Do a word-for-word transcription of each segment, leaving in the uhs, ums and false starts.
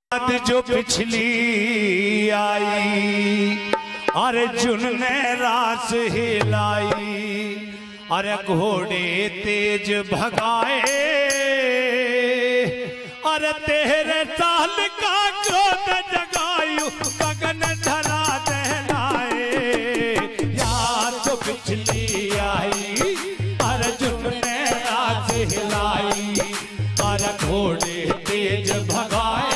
जो पिछली आई अरे जुन ने रास हिलाई अरे घोड़े तेज भगाए अरे तेरे ताल का क्रोध जगायु गगन धरा दहलाए। याद जो पिछली आई अरे जुन ने रास हिलाई अरे घोड़े तेज भगाए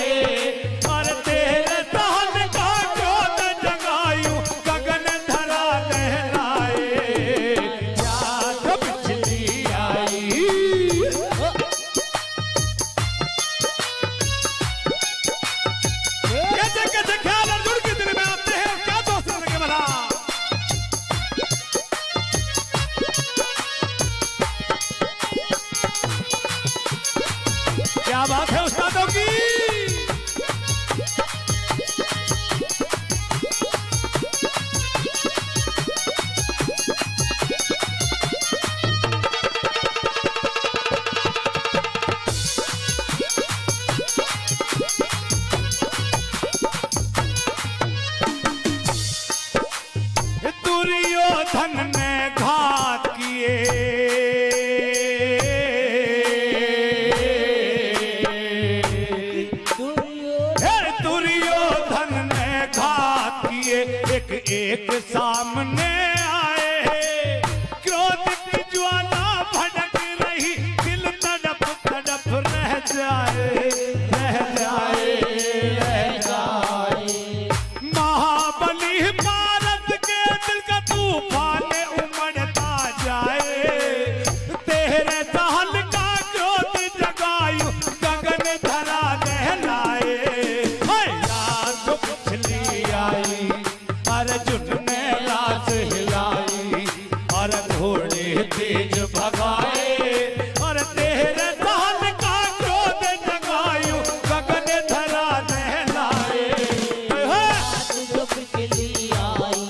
क्या बात है उस्तादों की। दुर्योधन ने घात किए एक सामने आए क्रोध की ज्वाला भड़क रही दिल तड़प तड़प रह जाए रह जाए रह जाए। महाबली भारत के दिल का तूफान उमड़ता जाए तेरे दाल का क्रोध जगायु गगन धरा दहलाए। याद जो पिछली आई अरे जुन ने रास हिलाई अरे घोड़े तेज भगाए अरे तेरे दाल का क्रोध जगायु गगन धरा दहलाए। जो पिछली आई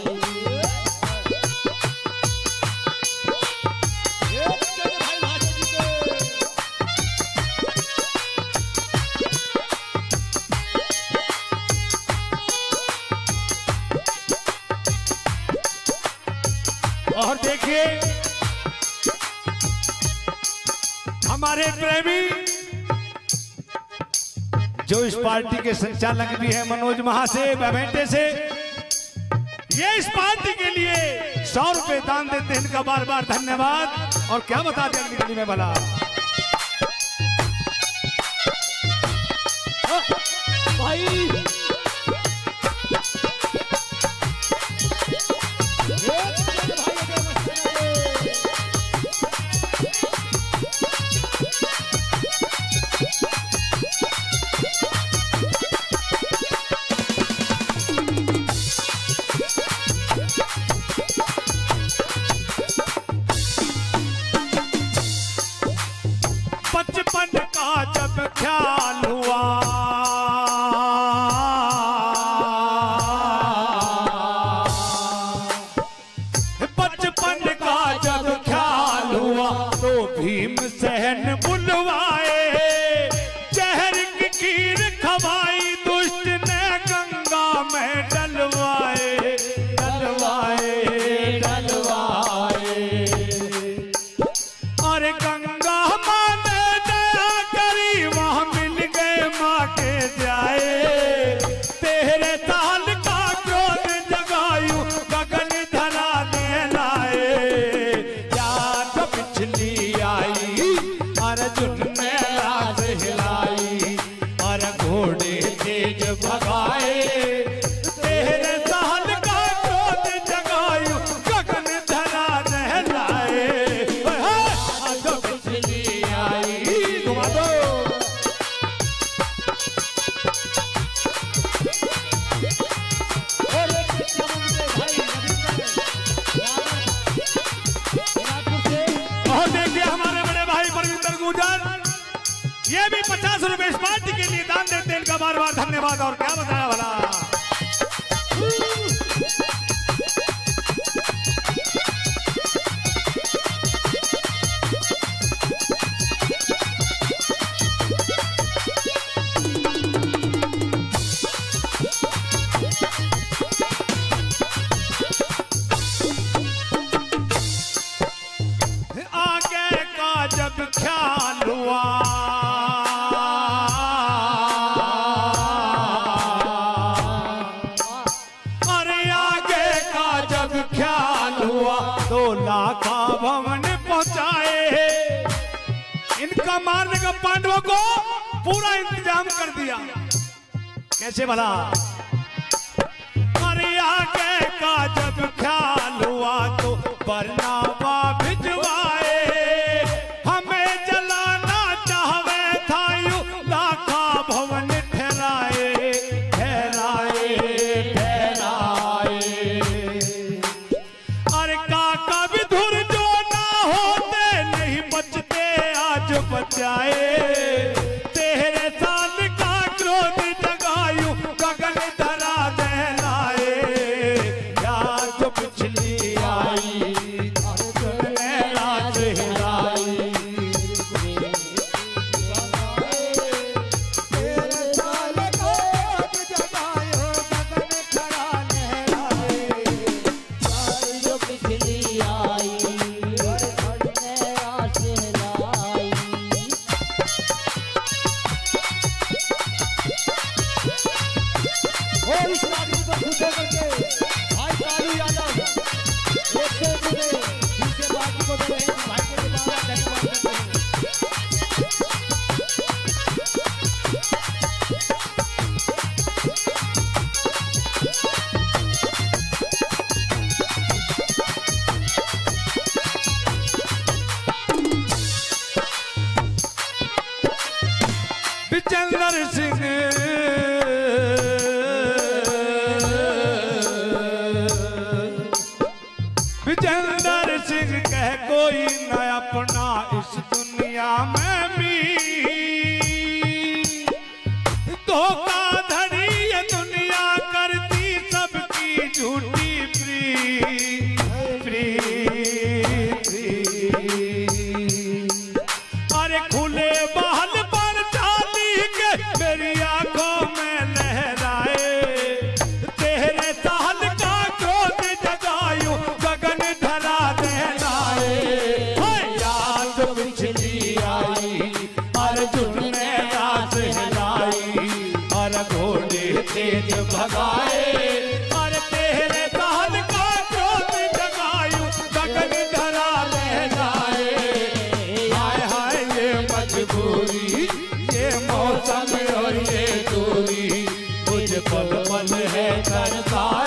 और देखिए हमारे प्रेमी जो इस पार्टी के संचालक भी है मनोज महाशय बमेटे से, ये इस पार्टी के लिए सौ रुपए दान देते हैं, इनका बार बार धन्यवाद। और क्या बताते हैं अगली में भला भाई बचपन का जब ख्याल हुआ बचपन का जब ख्याल हुआ तो भीम सहन बुलवाए जहर की खीर खवाई दुष्ट ने गंगा में डलवाए डलवाए डलवाए। और गंगा माँ ने दया करी वहां मिल गए माँ के जाए तेरे ताल का क्रोध जगायु गगन धरा दहलाए। याद पिछली आई अरे जुन ने रास हिलाई अरे घोड़े तेज भगाए तेरे ताल का क्रोध जगायु गगन धरा दहलाए। ये भी पचास रुपए इस पार्टी के लिए दान देते हैं, इनका बार बार धन्यवाद। और क्या बताया भला पांडवों को पूरा इंतजाम कर दिया। कैसे भला? अरे आगे का जब ख्याल हुआ तो बरनावा भिजवाए, हमें जलाना चाहवे था यूं लाखा भवन ठहराए ठहराए ठहराए। अरे काका विधुर जो ना होते नहीं बचते आज बचाए, तेरे साल का क्रोध जगायु गगन धरा दहलाए। या जो पिछली आई रात हिलाई, तेरे साल क्रोध जगायो गगन धरा लहराए। जो पिछली आई आस लाई। और इस आदमी को खुश होकर के भाई कालू यादव एक सौ रुपये दूसरे बाकी को दे रहे हैं। भाई को धन्यवाद करते हैं। विजेंद्र सिंह विजेंद्र सिंह कह कोई न अपना इस दुनिया में भी, धोखा धड़ी ये दुनिया करती सबकी झूठी प्री प्री प्री। अरे खुले बहल पर चाली के मेरी आंखों में लहराए, तेरे साल का क्रोध जगायु गगन धरा दहलाए। याद पिछली आई अर्जुन ने रास हिलाई, और घोड़े तेज भगाए। और तेरे साल का क्रोध जगायु गगन धरा दहलाए। हाय हाय ये मजबूरी, ये मौसम और ये दूरी, मुझे पल पल है करता